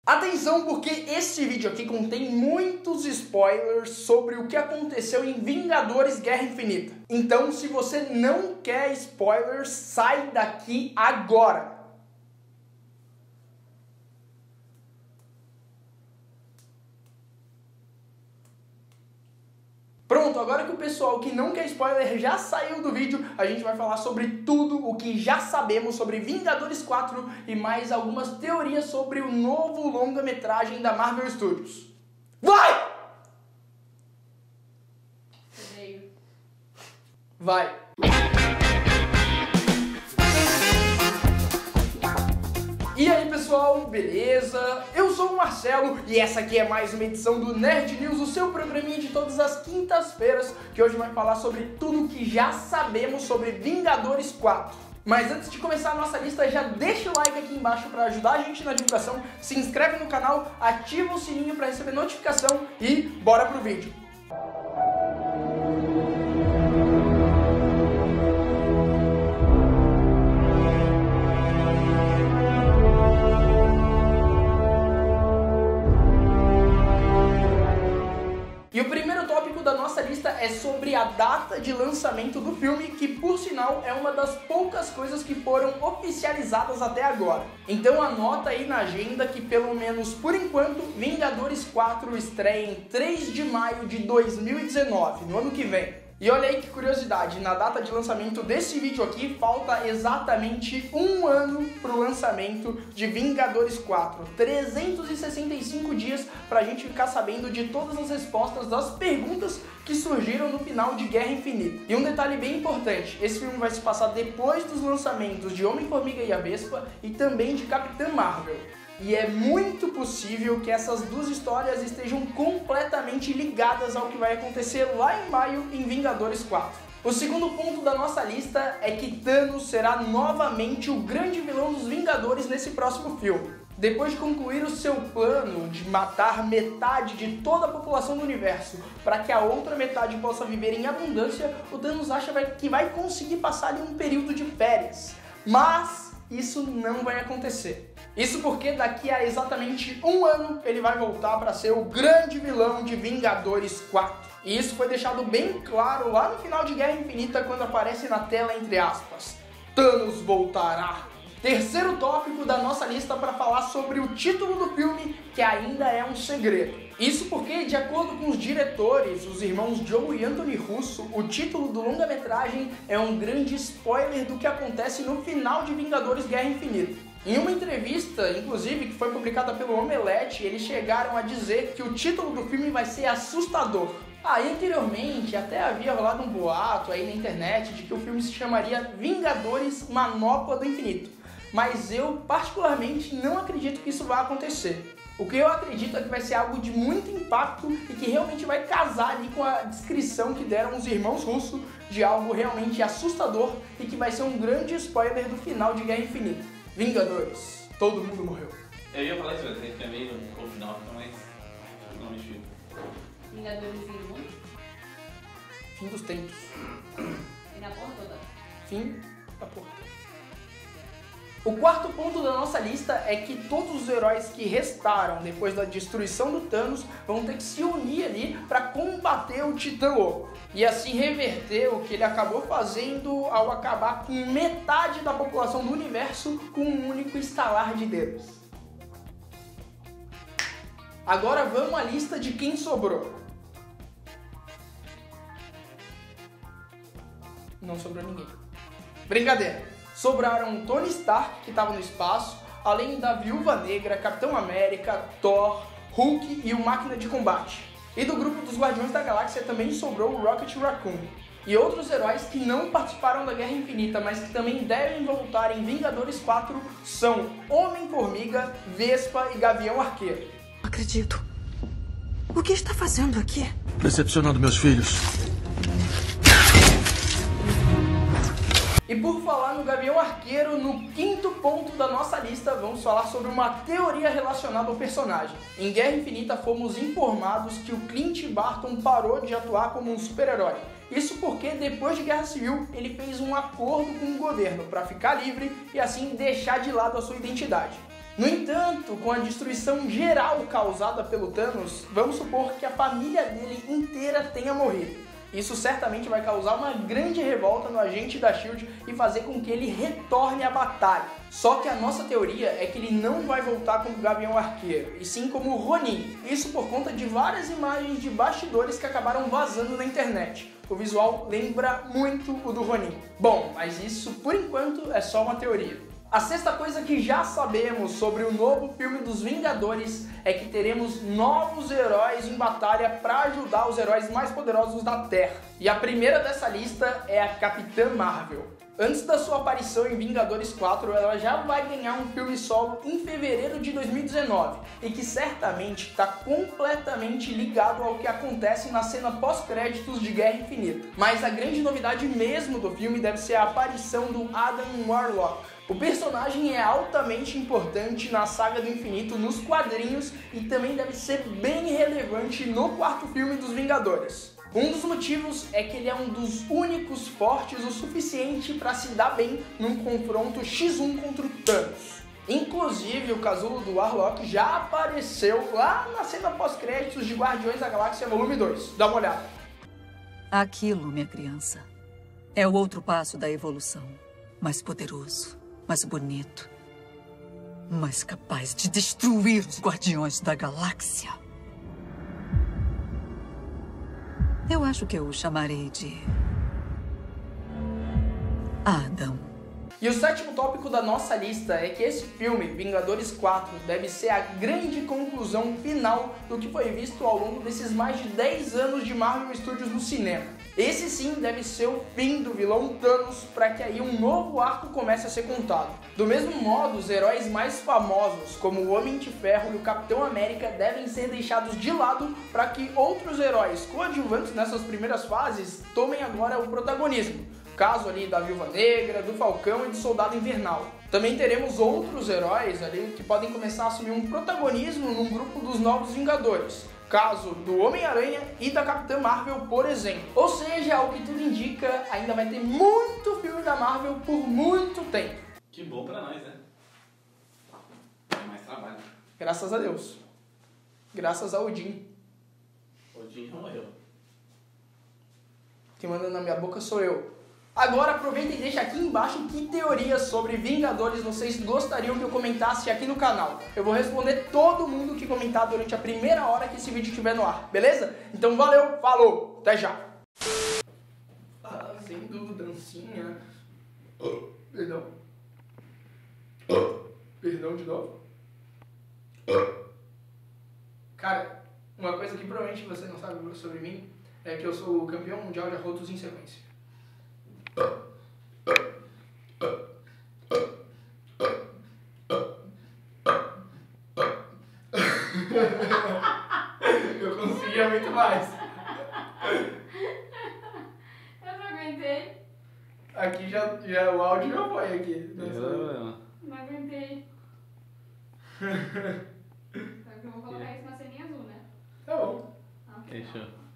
Atenção, porque esse vídeo aqui contém muitos spoilers sobre o que aconteceu em Vingadores Guerra Infinita. Então, se você não quer spoilers, sai daqui agora! Pronto, agora que o pessoal que não quer spoiler já saiu do vídeo, a gente vai falar sobre tudo o que já sabemos sobre Vingadores 4 e mais algumas teorias sobre o novo longa-metragem da Marvel Studios. Vai! Vai! E aí pessoal, beleza? Eu sou o Marcelo e essa aqui é mais uma edição do Nerd News, o seu programinha de todas as quintas-feiras, que hoje vai falar sobre tudo o que já sabemos sobre Vingadores 4. Mas antes de começar a nossa lista, já deixa o like aqui embaixo para ajudar a gente na divulgação, se inscreve no canal, ativa o sininho para receber notificação e bora pro vídeo! E o primeiro tópico da nossa lista é sobre a data de lançamento do filme, que por sinal é uma das poucas coisas que foram oficializadas até agora. Então anota aí na agenda que pelo menos por enquanto Vingadores 4 estreia em 3 de maio de 2019, no ano que vem. E olha aí que curiosidade, na data de lançamento desse vídeo aqui, falta exatamente um ano para o lançamento de Vingadores 4. 365 dias para a gente ficar sabendo de todas as respostas das perguntas que surgiram no final de Guerra Infinita. E um detalhe bem importante, esse filme vai se passar depois dos lançamentos de Homem-Formiga e a Vespa e também de Capitã Marvel. E é muito possível que essas duas histórias estejam completamente ligadas ao que vai acontecer lá em maio em Vingadores 4. O segundo ponto da nossa lista é que Thanos será novamente o grande vilão dos Vingadores nesse próximo filme. Depois de concluir o seu plano de matar metade de toda a população do universo para que a outra metade possa viver em abundância, o Thanos acha que vai conseguir passar ali um período de férias. Mas isso não vai acontecer. Isso porque daqui a exatamente um ano ele vai voltar para ser o grande vilão de Vingadores 4. E isso foi deixado bem claro lá no final de Guerra Infinita, quando aparece na tela entre aspas: Thanos voltará. Terceiro tópico da nossa lista para falar sobre o título do filme, que ainda é um segredo. Isso porque, de acordo com os diretores, os irmãos Joe e Anthony Russo, o título do longa-metragem é um grande spoiler do que acontece no final de Vingadores Guerra Infinita. Em uma entrevista, inclusive, que foi publicada pelo Omelete, eles chegaram a dizer que o título do filme vai ser assustador. Aí, anteriormente, até havia rolado um boato aí na internet de que o filme se chamaria Vingadores Manopla do Infinito. Mas eu, particularmente, não acredito que isso vai acontecer. O que eu acredito é que vai ser algo de muito impacto e que realmente vai casar ali com a descrição que deram os irmãos Russo de algo realmente assustador e que vai ser um grande spoiler do final de Guerra Infinita. Vingadores, todo mundo morreu. Eu ia falar isso, a gente tinha meio no final, mas não me chega. Vingadores em mundo? Fim dos tempos. E na porra toda? Fim da porra. O quarto ponto da nossa lista é que todos os heróis que restaram depois da destruição do Thanos vão ter que se unir ali para combater o Titã Louco. E assim reverter o que ele acabou fazendo ao acabar com metade da população do universo com um único estalar de dedos. Agora vamos à lista de quem sobrou. Não sobrou ninguém. Brincadeira. Sobraram Tony Stark, que estava no espaço, além da Viúva Negra, Capitão América, Thor, Hulk e o Máquina de Combate. E do grupo dos Guardiões da Galáxia também sobrou o Rocket Raccoon. E outros heróis que não participaram da Guerra Infinita, mas que também devem voltar em Vingadores 4 são Homem-Formiga, Vespa e Gavião Arqueiro. Não acredito. O que está fazendo aqui? Decepcionando meus filhos. E por falar no Gavião Arqueiro, no quinto ponto da nossa lista, vamos falar sobre uma teoria relacionada ao personagem. Em Guerra Infinita fomos informados que o Clint Barton parou de atuar como um super-herói. Isso porque depois de Guerra Civil ele fez um acordo com o governo para ficar livre e assim deixar de lado a sua identidade. No entanto, com a destruição geral causada pelo Thanos, vamos supor que a família dele inteira tenha morrido. Isso certamente vai causar uma grande revolta no agente da SHIELD e fazer com que ele retorne à batalha. Só que a nossa teoria é que ele não vai voltar como Gavião Arqueiro, e sim como Ronin. Isso por conta de várias imagens de bastidores que acabaram vazando na internet. O visual lembra muito o do Ronin. Bom, mas isso por enquanto é só uma teoria. A sexta coisa que já sabemos sobre o novo filme dos Vingadores é que teremos novos heróis em batalha para ajudar os heróis mais poderosos da Terra. E a primeira dessa lista é a Capitã Marvel. Antes da sua aparição em Vingadores 4, ela já vai ganhar um filme solo em fevereiro de 2019 e que certamente está completamente ligado ao que acontece na cena pós-créditos de Guerra Infinita. Mas a grande novidade mesmo do filme deve ser a aparição do Adam Warlock. O personagem é altamente importante na saga do infinito nos quadrinhos e também deve ser bem relevante no quarto filme dos Vingadores. Um dos motivos é que ele é um dos únicos fortes o suficiente para se dar bem num confronto X1 contra o Thanos. Inclusive, o casulo do Warlock já apareceu lá na cena pós-créditos de Guardiões da Galáxia Volume 2. Dá uma olhada. Aquilo, minha criança, é o outro passo da evolução. Mais poderoso, mais bonito, mais capaz de destruir os Guardiões da Galáxia. Eu acho que eu o chamarei de Adam. E o sétimo tópico da nossa lista é que esse filme, Vingadores 4, deve ser a grande conclusão final do que foi visto ao longo desses mais de 10 anos de Marvel Studios no cinema. Esse sim deve ser o fim do vilão Thanos, para que aí um novo arco comece a ser contado. Do mesmo modo, os heróis mais famosos, como o Homem de Ferro e o Capitão América, devem ser deixados de lado para que outros heróis coadjuvantes nessas primeiras fases tomem agora o protagonismo. Caso ali da Viúva Negra, do Falcão e do Soldado Invernal. Também teremos outros heróis ali que podem começar a assumir um protagonismo num grupo dos Novos Vingadores. Caso do Homem-Aranha e da Capitã Marvel, por exemplo. Ou seja, ao que tudo indica, ainda vai ter muito filme da Marvel por muito tempo. Que bom pra nós, né? Tem mais trabalho. Graças a Deus. Graças a Odin. Odin já morreu. Quem manda na minha boca sou eu. Agora aproveita e deixa aqui embaixo que teorias sobre Vingadores vocês gostariam que eu comentasse aqui no canal. Eu vou responder todo mundo que comentar durante a primeira hora que esse vídeo estiver no ar, beleza? Então valeu, falou, até já! Fazendo dancinha... Perdão. Perdão de novo. Cara, uma coisa que provavelmente você não sabe sobre mim é que eu sou o campeão mundial de arrotos em sequência. Eu conseguia muito mais. Eu não aguentei. Aqui já o áudio já foi aqui. Não aguentei. Só que eu vou colocar isso na ceninha azul, né? Tá bom. Ok. Fechou.